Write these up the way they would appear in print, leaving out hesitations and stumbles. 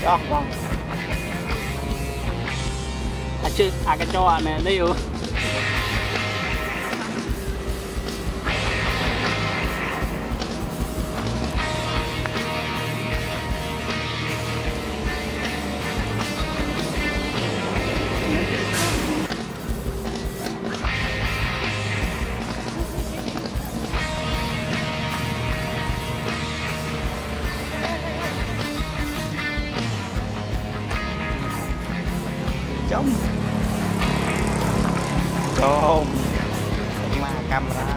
Vâng. Chứ cái cho này đây ừ. Chấm chôm mà camera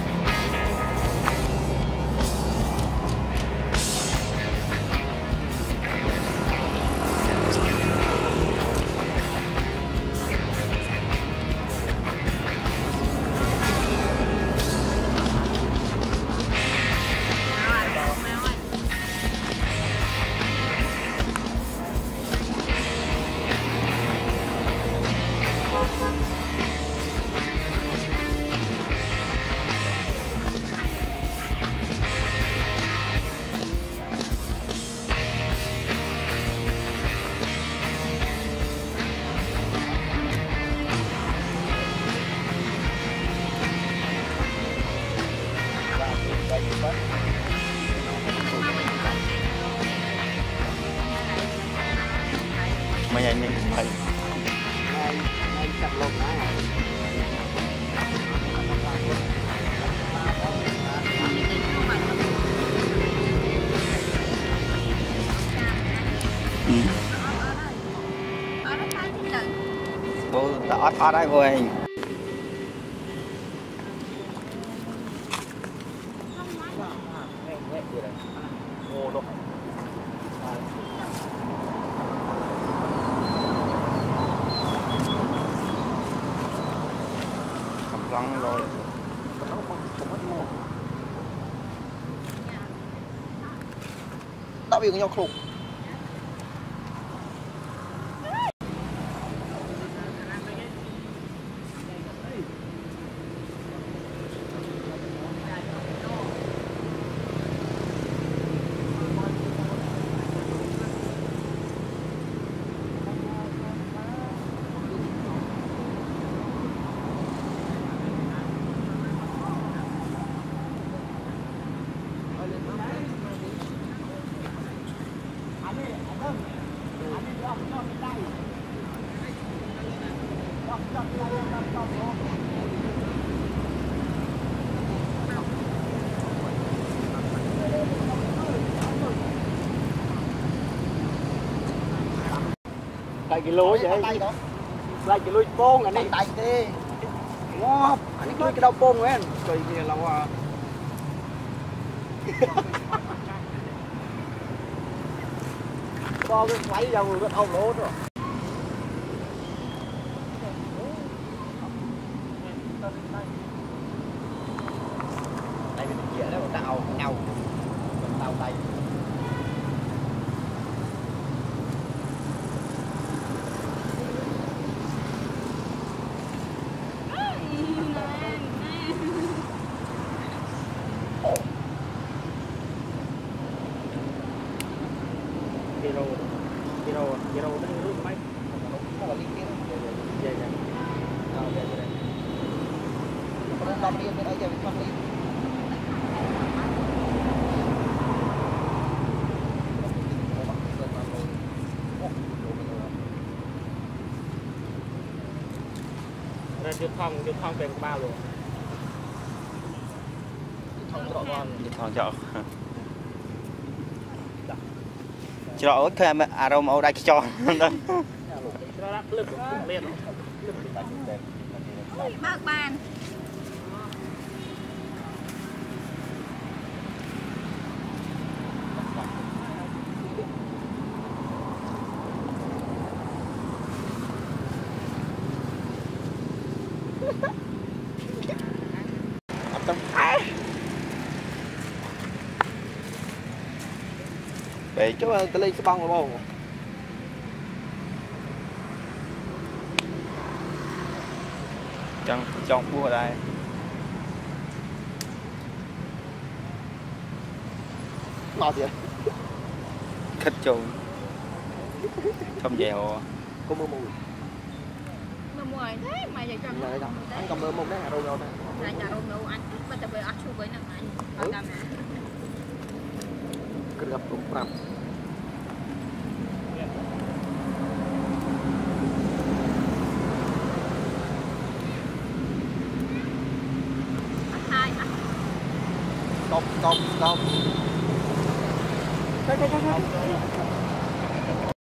mấy anh phải chặt lông bố ta ót đấy cô anh lăn rồi đã bị nhau khủng lại cái lối vậy lại cái lối bông anh ấy tay đi ngóp anh ấy cái đau bông ấy trời kia là hoa co cái xoáy ra người có thâu lỗ rồi đây mình chia đó tao nhau tao tay Kiro nó rút máy nó là liên kết dạ dạ dạ dạ nó đâm đi bên đây giờ mình phát đi ra chưa thông về bao luôn thông chợ cho thêm aroma đây cho bác bàn để chú ta lên cái băng rồi không chẳng trong bua đây ngọt vậy khích trùng Không dèo. Cô mưa mùi. Mưa mùi thế mà giờ cho nó. Anh còn mưa mùi đấy hả đâu đâu. Là nhà đâu đâu anh. Bây giờ ăn chung với nàng anh. Bao năm nè. Cứ gặp cũng làm. Stop. Cái.